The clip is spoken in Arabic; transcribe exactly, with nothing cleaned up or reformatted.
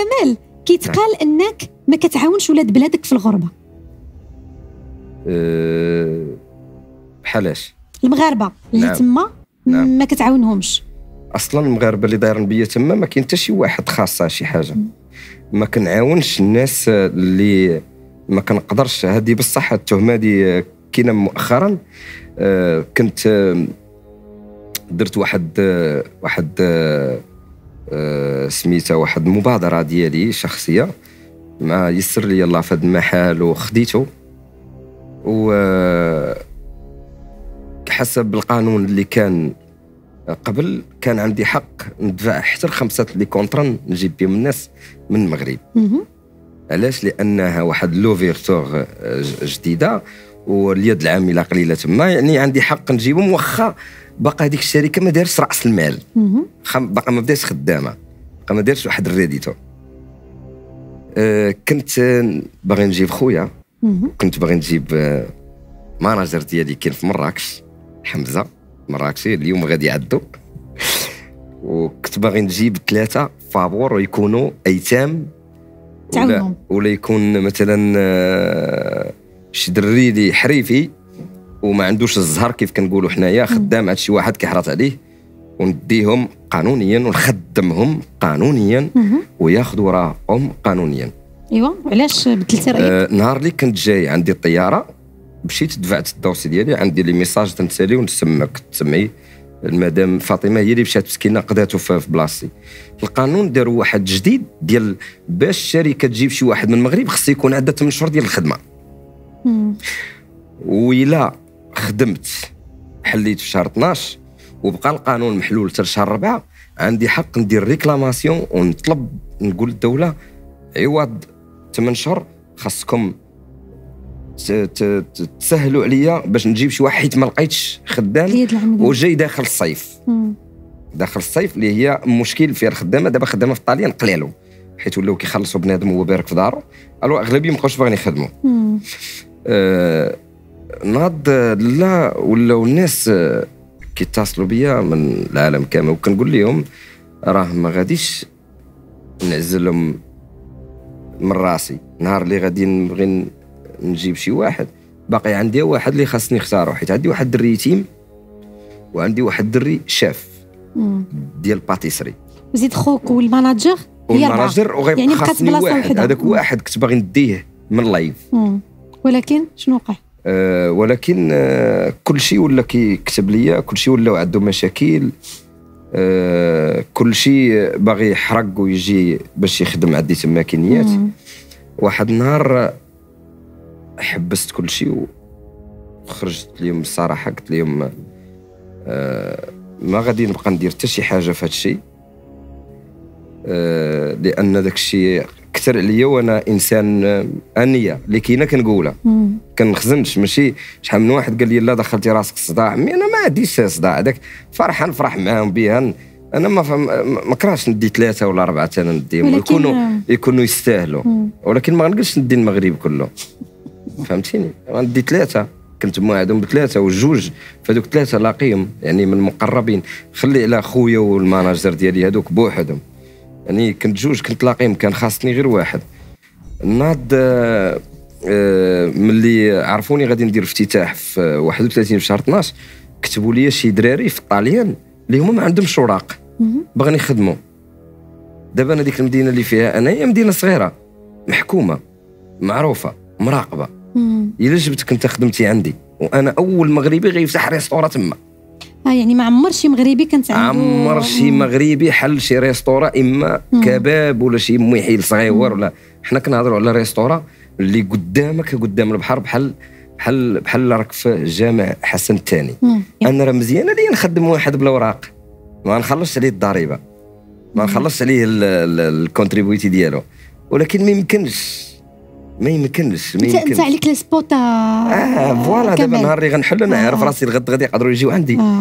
كمال كيتقال انك ما كتعاونش ولاد بلادك في الغربه. أه بحالاش المغاربه اللي نعم. تما نعم. ما كتعاونهمش اصلا المغاربه اللي دايرين بيا تما ما كاين حتى شي واحد خاصه شي حاجه. ما كنعاونش الناس اللي ما كنقدرش. هذه بصح التهمه هذه كاينه مؤخرا. أه كنت أه درت واحد أه واحد أه أه سميتها واحد المبادره ديالي شخصيه مع يسر لي الله في هذا المحل وخديته. و حسب القانون اللي كان قبل كان عندي حق ندفع حتى خمسة لي كونطران نجيب بهم الناس من المغرب. علاش؟ لانها واحد لوفيرتور جديده واليد العامله قليله تما، يعني عندي حق نجيبهم واخا باقا هذيك الشركه ما دارش راس المال، باقا ما بداش خدامه، باقا ما دارش واحد الريديتو. أه كنت باغي نجيب خويا، كنت باغي نجيب ماناجر ديالي كاين في مراكش، حمزه مراكشي اليوم غادي يعدوا، وكنت باغي نجيب ثلاثه فابور ويكونوا ايتام ولا, ولا يكون مثلا شي دري اللي حريفي وما عندوش الزهر كيف كنقولوا حنايا، خدام عند شي واحد كيحرط عليه، ونديهم قانونيا ونخدمهم قانونيا وياخذوا راهم قانونيا. ايوا وعلاش بدلتي رايك؟ آه نهار اللي كنت جاي عندي الطياره مشيت دفعت الدوسي ديالي، عندي لي ميساج تنسالي ونسمك تسمي المدام فاطمه هي اللي مشات مسكينه قضاتو في بلاصتي. القانون داروا واحد جديد ديال باش الشركه تجيب شي واحد من المغرب خص يكون عندها ثمانية شهور ديال الخدمه. وإلا خدمت حليت في شهر اثناش وبقى القانون محلول حتى شهر أربعة، عندي حق ندير ريكلاماسيون ونطلب نقول للدوله عوض ثمانية شهور خاصكم تسهلوا عليا باش نجيب شي واحد حيت ما لقيتش خدام وجاي داخل الصيف. مم. داخل الصيف اللي هي مشكل فيها الخدامه. دابا خدامه في الطاليان قلالو حيت ولاو كيخلصوا بنادم وهو بارك في دارو، الو اغلبيه ما بقاوش باغيين يخدموا. آه ناض لا ولاو الناس آه كيتصلوا بيا من العالم كامل وكنقول لهم راه ما غاديش نعزلهم من راسي. نهار اللي غادي نبغي نجيب شي واحد باقي عندي واحد اللي خاصني نختارو، حيت عندي واحد الدري يتيم وعندي واحد الدري شاف ديال باتيسري. وزيد خوك والماناجر والماناجر وغيبقى يعني خاصني واحد. هذاك واحد كنت باغي نديه من لايف، ولكن شنو وقع؟ آه ولكن آه كل شيء ولا كيكتب ليا، كل شيء ولاو عنده مشاكل، آه كل شيء باغي يحرق ويجي باش يخدم عندي تما كينيات. واحد النهار حبست كل شيء وخرجت لهم الصراحه، قلت لهم آه ما غادي نبقى ندير حتى شي حاجه في هذا الشيء، آه لان داك الشيء كثر عليا وانا انسان انيه اللي كاينه كنقولها، كنخزنش. ماشي شحال من واحد قال لي لا دخلتي راسك الصداع، مي انا ما عنديش صداع، هذاك فرحان نفرح معاهم بها. انا ما ما كرهتش ندي ثلاثه ولا اربعه انا نديهم يكونوا يكونوا يستاهلوا، ولكن ما غنقدرش ندي المغرب كله، فهمتيني؟ غندي ثلاثه، كنت موعدهم بثلاثه وجوج فهذوك ثلاثه لاقيهم يعني من المقربين، خلي على خويا والماناجر ديالي هذوك بوحدهم، يعني كنت جوج كنت لاقيهم، كان خاصني غير واحد. ناض آه آه ملي عرفوني غادي ندير افتتاح في واحد وثلاثين في شهر اثناش، كتبوا لي شي دراري في الطاليان اللي هما ما عندهمش اوراق باغيين يخدموا. دابا انا ديك المدينه اللي فيها انا هي مدينه صغيره محكومه معروفه مراقبه، الا جبتك انت خدمتي عندي وانا اول مغربي غيفتح ريستورا تما. اه يعني ما عمر شي مغربي كانت عنده عمر شي مغربي حل شي ريستورا، اما مم. كباب ولا شي محيل صغير ولا حنا كنهضروا على ريستورا اللي قدامك قدام البحر، بحال بحال بحال راك في جامع حسن الثاني. انا راه مزيان لي نخدم واحد بلا اوراق، ما نخلصش عليه الضريبه، ما نخلصش عليه الكونتريبيوتي ديالو، ولكن ما يمكنش ما يمكنش ما يمكنش. انت عليك لي سبوت اه فوالا. دابا نهار اللي غنحل انا عارف راسي الغد غادي يقدروا يجيو عندي. آه.